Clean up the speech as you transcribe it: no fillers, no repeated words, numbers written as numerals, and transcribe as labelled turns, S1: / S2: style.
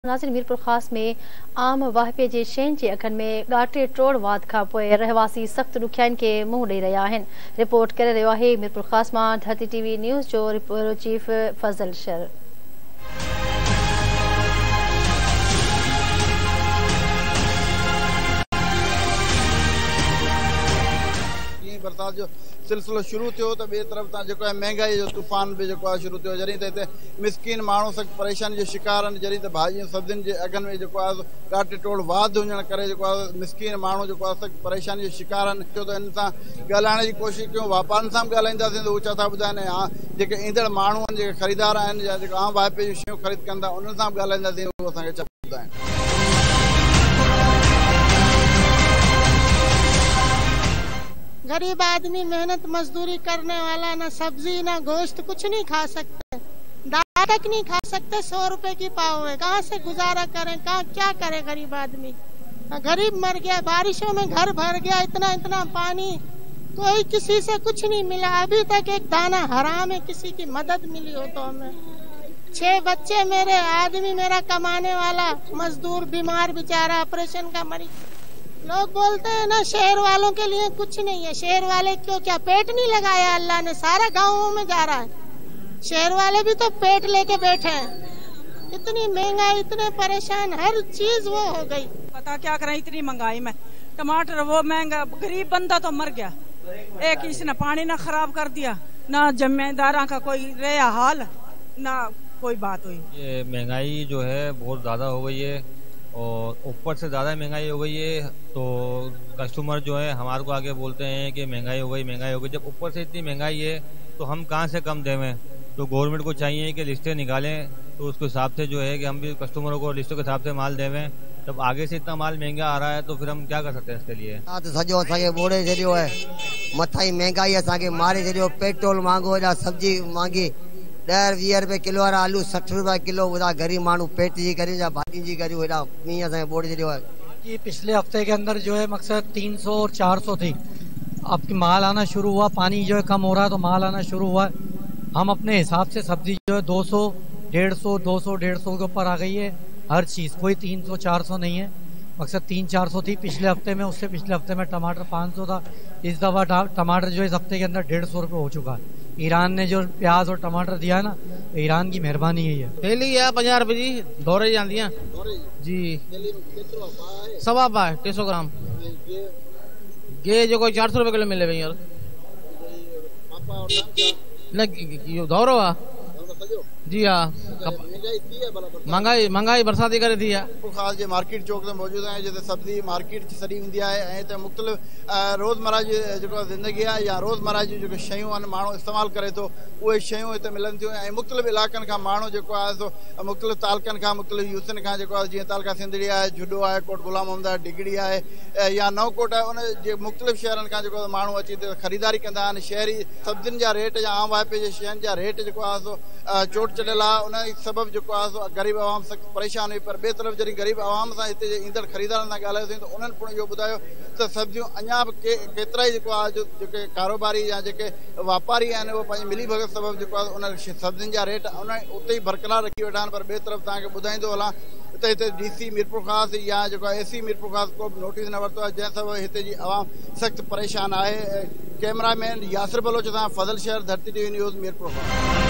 S1: नाज़रीन, मीरपुर ख़ास में आम वाहिपे जे शयुनि जे अघनि में ॻाटे टोड़ वाध खां पोइ रहवासी सख़्तु ॾुखियाईनि खे मुंहुं ॾेई रहिया आहिनि। रिपोर्ट करे रहियो आहे मीरपुर ख़ास मां धरती टीवी न्यूज़ जो रिपोर्टर चीफ फज़ल शर।
S2: बरसात जो सिलसिलो शुरू थियो तो ॿिए तरफ़ तां जेको आहे महांगाई जो तूफ़ान भी जेको आहे शुरू थियो। जॾहिं त हिते मिसकिन माण्हू सख़्तु परेशानी जो शिकार आहिनि। जॾहिं त भाॼियूं सब्जियुनि जे अघनि में जेको आहे ॾाढे टोड़ वाध हुजण करे जेको आहे मिसकिन माण्हू जेको आहे सख़्तु परेशानी जो शिकार आहिनि। छो त इन सां ॻाल्हाइण जी कोशिशि कयूं, वापारनि सां बि ॻाल्हाईंदासीं त उहे छा था ॿुधाइनि, जेके ईंदड़ माण्हू आहिनि, जेके ख़रीदार आहिनि या जेके आम वाइपे जूं शयूं ख़रीद कनि था उन्हनि सां बि ॻाल्हाईंदासीं, उहे असांखे छा ॿुधाइनि।
S3: गरीब आदमी मेहनत मजदूरी करने वाला ना सब्जी ना गोश्त कुछ नहीं खा सकते, दाल तक नहीं खा सकते। 100 रुपए की पाव है, कहाँ से गुजारा करें, कहाँ क्या करे गरीब आदमी। गरीब मर गया, बारिशों में घर भर गया, इतना इतना पानी, कोई किसी से कुछ नहीं मिला। अभी तक एक दाना हराम है, किसी की मदद मिली हो तो हमें। 6 बच्चे मेरे, आदमी मेरा कमाने वाला मजदूर, बीमार बेचारा, ऑपरेशन का मरीज। लोग बोलते हैं ना शहर वालों के लिए कुछ नहीं है। शहर वाले क्यों, क्या पेट नहीं लगाया अल्लाह ने? सारा गाँवों में जा रहा है। शहर वाले भी तो पेट लेके बैठे हैं। इतनी महंगाई, इतने परेशान, हर चीज वो हो गई।
S4: पता क्या करें इतनी महंगाई में। टमाटर वो महंगा, गरीब बंदा तो मर गया। एक इसने पानी ना खराब कर दिया, ना जमींदारा का कोई रहा हाल, ना कोई बात हुई।
S5: ये महंगाई जो है बहुत ज्यादा हो गई है और ऊपर से ज़्यादा महंगाई हो गई है। तो कस्टमर जो है हमारे को आगे बोलते हैं कि महंगाई हो गई, महंगाई हो गई। जब ऊपर से इतनी महंगाई है तो हम कहाँ से कम देवें। तो गवर्नमेंट को चाहिए कि लिस्टें निकालें, तो उसके हिसाब से जो है कि हम भी कस्टमरों को लिस्टों के हिसाब से माल देवें। जब आगे से इतना माल महंगा आ रहा है तो फिर हम क्या कर सकते हैं इसके लिए।
S6: सॼो असांखे ॿोड़े छॾियो है, मथां ई महंगाई असांखे मारे छॾियो। पेट्रोल महांगो, हेॾा सब्जी महांगी, 10-20 रुपए किलो वारा आलू 60 रुपए किलो। ॿुधा गरीब माण्हू पेट जी करियूं या भाॼी जी करियूं, हेॾा मींहं असांखे ॿोड़े छॾियो है।
S7: ये पिछले हफ्ते के अंदर जो है मकसद 300 और 400 थी। अब माल आना शुरू हुआ, पानी जो है कम हो रहा है तो माल आना शुरू हुआ। हम अपने हिसाब से सब्जी जो है 200, 150, 200, 150 के ऊपर आ गई है हर चीज। कोई 300, 400 नहीं है। मकसद 300-400 थी पिछले हफ्ते में। उससे पिछले हफ्ते में टमाटर 500 था। इस दफा टमाटर जो इस हफ्ते के अंदर 150 रुपये हो चुका है। ईरान ने जो प्याज और टमाटर दिया है ना, ईरान की मेहरबानी यही है।
S8: थैली है 50 रुपए जी, दौरे जाती है जी। 1.25 पाव 300 ग्राम। ये जो कोई 400 रुपए किलो मिले भाई यार। दौरो है जी। हाँ, महंगाई बरसाती करे थी है।
S2: ख़ास जे मार्केट चौक ते मौजूद है, जिते सब्जी मार्केट सड़ी हूंदी आहे ऐं त मुख़्तलिफ़ रोज़मर्रा जी जेको ज़िंदगी आहे या रोज़मर्रा जी जेके शयूं आहिनि माण्हू इस्तेमालु करे थो, उहे शयूं हिते मिलनि थियूं। ऐं मुख़्तलिफ़ इलाइक़नि खां माण्हू जेको आहे सो मुख़्तलिफ़ तालुकनि खां, मुख़्तलिफ़ यूसनि खां, जेको आहे जीअं तालका सिंधड़ी आहे, जुडो आहे, कोट गुलाम मोहम्मद आहे, डिगड़ी आहे या नवकोट आहे, उन जे मुख़्तलिफ़ शहरनि खां जेको माण्हू अची हिते ख़रीदारी कंदा आहिनि। शहरी सब्जियुनि जा रेट या आम वाइपे जे शयुनि जा रेट जेको आहे सो चोट चढ़ियल आहे। उन सबबु जेको आहे सो ग़रीब आवाम सख़्तु परेशान हुई। पर ॿिए तरफ़ जॾहिं ग़रीब आवाम सां हिते ईंदड़ ख़रीदारनि सां ॻाल्हायोसीं त उन्हनि पिणु इहो ॿुधायो त सब्जियूं अञा बि केतिरा ई जेको आहे जेके कारोबारी या जेके वापारी आहिनि उहे पंहिंजी मिली भगत सबबु जेको आहे उन सब्जियुनि जा रेट उन उते ई बरक़रार रखी वेठा आहिनि। पर ॿिए तरफ़ तव्हांखे ॿुधाईंदो हलां त हिते DC मीरपुर ख़ास या जेको आहे AC मीरपुर ख़ास को बि नोटिस न वरितो आहे, जंहिं सबबु हिते जी आवाम सख़्तु परेशान आहे। कैमरामैन यासिर बलोच सां फज़ल शहर, धरती टीवी न्यूज़ मीरपुर ख़ास।